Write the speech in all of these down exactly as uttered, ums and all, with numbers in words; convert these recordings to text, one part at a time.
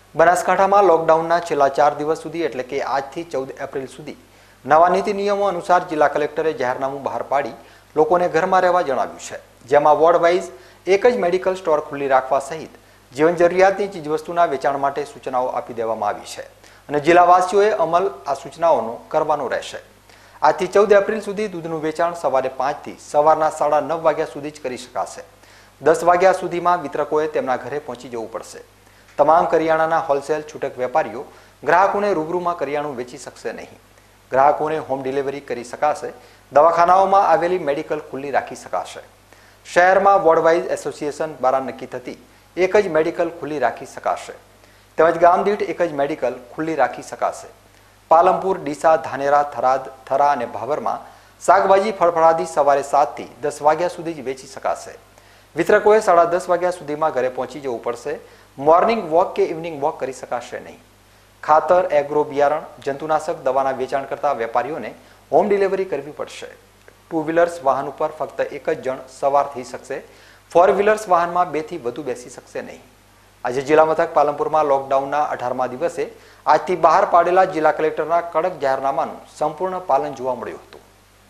બનાસકાંઠામાં લોકડાઉનના છેલ્લા ચાર દિવસ સુધી એટલે કે આજથી ચૌદ એપ્રિલ સુધી નવા નીતિ નિયમો અનુસાર જિલ્લા કલેક્ટરે જાહેરનામું બહાર પાડી લોકોને ઘરમાં રહેવા જણાવ્યું છે, જેમાં વોર્ડ વાઇઝ એક જ મેડિકલ સ્ટોર ખુલ્લી રાખવા સહિત જીવન જરૂરિયાતની ચીજવસ્તુના વેચાણ માટે સૂચનાઓ આપી દેવામાં આવી છે અને જિલ્લાવાસીઓએ અમલ આ સૂચનાઓનો કરવાનો રહેશે। આજથી ચૌદ એપ્રિલ સુધી દૂધનું વેચાણ સવારે પાંચથી સવારના સાડા નવ વાગ્યા સુધી જ કરી શકાશે। દસ વાગ્યા સુધીમાં વિતરકોએ તેમના ઘરે પહોંચી જવું પડશે। તમામ કરિયાણાના હોલસેલ છૂટક વેપારીઓ ગ્રાહકોને રૂબરૂમાં કરિયાણું વેચી શકશે નહીં। ગ્રાહકોને હોમ ડિલિવરી કરી શકાશે। દવાખાનાઓમાં આવેલી મેડિકલ ખુલ્લી રાખી શકાશે। શહેરમાં વોર્ડ વાઇઝ એસોસિએશન દ્વારા નક્કી થતી એક જ મેડિકલ ખુલ્લી રાખી શકાશે તેમજ ગામ દીઠ એક જ મેડિકલ ખુલ્લી રાખી શકાશે। પાલનપુર, ડીસા, ધાનેરા, થરાદ, થરા અને ભાવરમાં શાકભાજી ફળફળાદી સવારે સાતથી દસ વાગ્યા સુધી જ વેચી શકાશે। વિતરકોએ સાડા દસ વાગ્યા સુધીમાં ઘરે પહોંચી જવું પડશે। મોર્નિંગ વોક કે ઇવનિંગ વોક કરી શકાશે નહીં। ખાતર, એગ્રો બિયારણ, જંતુનાશક દવાના વેચાણ કરતા વેપારીઓને હોમ ડિલિવરી કરવી પડશે। ટુ વ્હીલર્સ વાહન ઉપર ફક્ત એક જ જણ સવાર થઈ શકશે। ફોર વ્હીલર્સ વાહનમાં બેથી વધુ બેસી શકશે નહીં। આજે જિલ્લા મથક પાલનપુરમાં લોકડાઉનના અઢારમા દિવસે આજથી બહાર પાડેલા જિલ્લા કલેક્ટરના કડક જાહેરનામાનું સંપૂર્ણ પાલન જોવા મળ્યું હતું।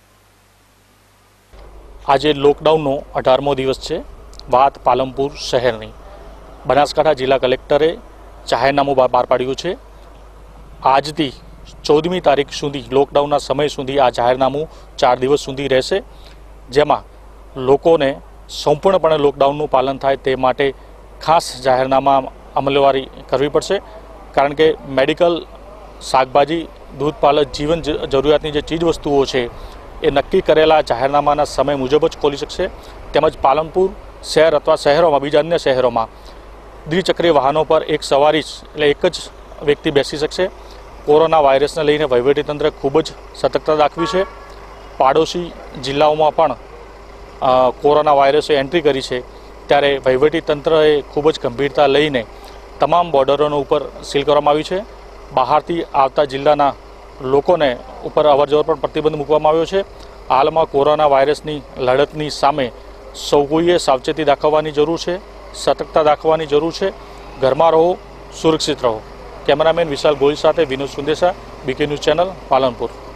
આજે લોકડાઉનનો અઢારમો દિવસ છે। વાત પાલનપુર શહેરની બનાસકાંઠા જિલ્લા કલેક્ટરે જાહેરનામું બહાર પાડ્યું છે। આજથી ચૌદમી તારીખ સુધી લોકડાઉનના સમય સુધી આ જાહેરનામું ચાર દિવસ સુધી રહેશે, જેમાં લોકોને સંપૂર્ણપણે લોકડાઉનનું પાલન થાય તે માટે ખાસ જાહેરનામા અમલવારી કરવી પડશે, કારણ કે મેડિકલ, શાકભાજી, દૂધ પાલક, જીવન જરૂરિયાતની જે ચીજ વસ્તુઓ છે એ નક્કી કરેલા જાહેરનામાના સમય મુજબ જ ખોલી શકશે। તેમજ પાલનપુર શહેર અથવા શહેરોમાં બીજા અન્ય શહેરોમાં દ્વિચક્રીય વાહનો પર એક સવારી એટલે એક જ વ્યક્તિ બેસી શકશે। કોરોના વાયરસને લઈને વહીવટીતંત્રે ખૂબ જ સતર્કતા દાખવી છે। પાડોશી જિલ્લાઓમાં પણ કોરોના વાયરસે એન્ટ્રી કરી છે, ત્યારે વહીવટીતંત્રએ ખૂબ જ ગંભીરતા લઈને તમામ બોર્ડરોનો ઉપર સીલ કરવામાં આવી છે। બહારથી આવતા જિલ્લાના લોકોને ઉપર અવરજવર પર પ્રતિબંધ મૂકવામાં આવ્યો છે। હાલમાં કોરોના વાયરસની લડતની સામે સૌ કોઈએ સાવચેતી દાખવવાની જરૂર છે, સતર્કતા દાખવવાની જરૂર છે। ઘરમાં રહો, સુરક્ષિત રહો। કેમેરામેન વિશાલ ગોહિલ સાથે Vinod Sundesa, BK news channel, Palanpur.